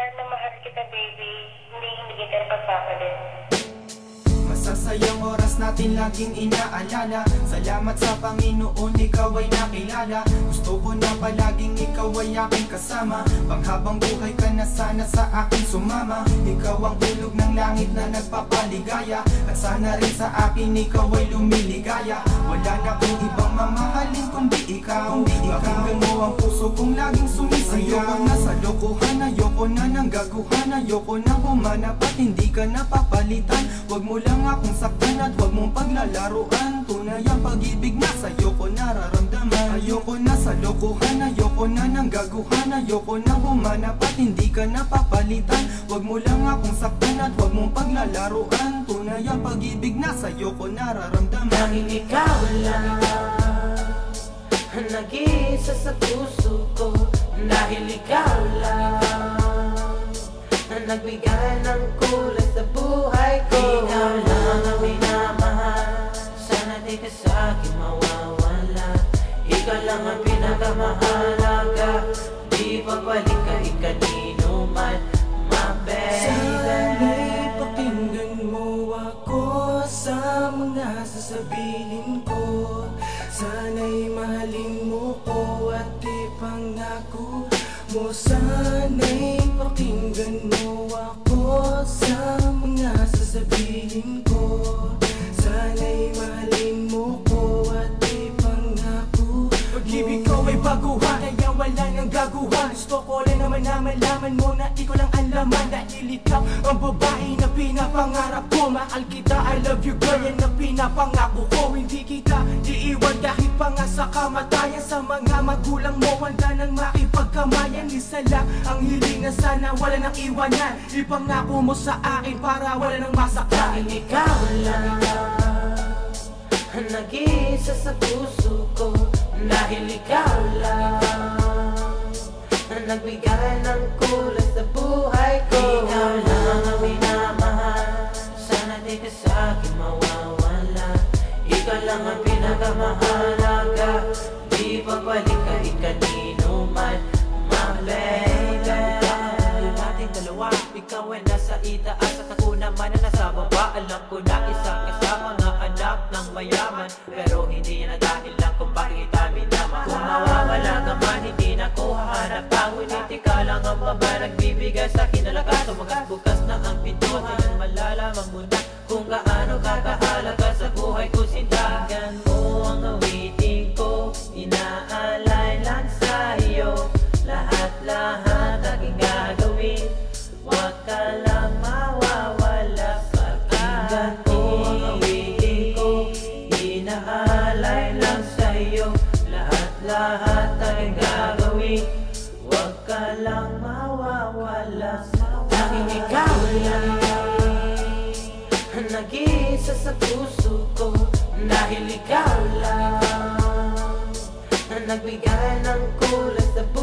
na mahal kita, baby. Hindi kita pagpapalit. Masasayang oras natin laging inaalala. Salamat sa Panginoon, ikaw ay nakilala. Gusto ko na palaging ikaw ay aking kasama. Panghabang buhay ka na sana sa akin sumama. Ikaw ang hulog ng langit na nagpapaligaya. At sana rin sa akin ikaw ay lumiligaya. Wala na kong ibang mamahalin kundi ikaw. Pakinggan mo ang puso kong laging sumisigaw. Ayoko na sa lokohan, ayoko na ng gaguhan. Ayoko na humanap at hindi ka napapalitan. Huwag mo lang akong saktan at huwag mong paglalaruan. Tunay ang pag-ibig na sa'yo ko nararamdaman. Ayoko na sa lokohan, ayoko na ng gaguhan. Ayoko na humanap at hindi ka napapalitan. Huwag mo lang akong saktan at huwag mong paglalaruan. Tunay ang pag-ibig na sa'yo ko nararamdaman. Tanging ikaw lang ang nag-iisa sa puso ko. Dahil ikaw lang ang nagbigay ng kulay sa buhay ko. Ikaw lang ang minamahal, sana di ka sa'kin mawawala. Ikaw lang ang pinakamahalaga, di pagbalik kahit kanino man, my baby. Sana'y pakinggan mo ako sa mga sasabihin ko. Sana'y mahalin mo ko at ipangako mo. Sana'y pakinggan mo ako sa mga sasabihin ko. Sana'y mahalin mo ko at ipangako. Pag-ibig ko ay baguhan, kaya wala nang gaguhan. Gusto ko rin naman na malaman mo na ikaw lang ang laman. Dahil ikaw ang babae na pinapangarap ko. Mahal kita, I love you girl, yan ang pinapangako ko. Hindi kita iiwan kahit pa nga sa kamatayan. Sa mga magulang mo, handa nang makipagkamayan. Isa lang ang hiling na sana wala nang iwanan. Ipangako mo sa akin para wala nang masaktan. Tanging ikaw lang ang nag-iisa sa puso ko. Dahil ikaw lang ang nagbigay ng kulay sa buhay ko. Ikaw lang ang minamahal, sana di ka sa'kin mawawala. Ikaw lang ang pinakamahalaga, di pagbalik kahit kanino man, my baby. Nating dalawa, ikaw ay nasa itaas at ako naman na nasa baba. Alam ko na isa ka sa mga anak ng mayaman, pero hindi yan na dahil lang kung bakit kita minaman. Kung mawawala ka man, hindi na ko hahanap pa. Ngunit ikaw lang ang mama, nagbibigay sa'kin na lakas. Tumagat bukas na ang pinto, ngayon malalaman mo na kung gaano kakahalaga sa buhay ko. Sindagan mo ang awitin ko, inaalay lang sa'yo. Lahat-lahat aking gagawin, huwag ka lang mawawala. Pakinggan mo ang awitin ko, inaalay lang sa'yo. Lahat-lahat aking gagawin, huwag ka lang mawawala. Tanging ikaw lang ang nag-iisa sa puso ko. Dahil ikaw lang ang nagbigay ng kulay sa buhay.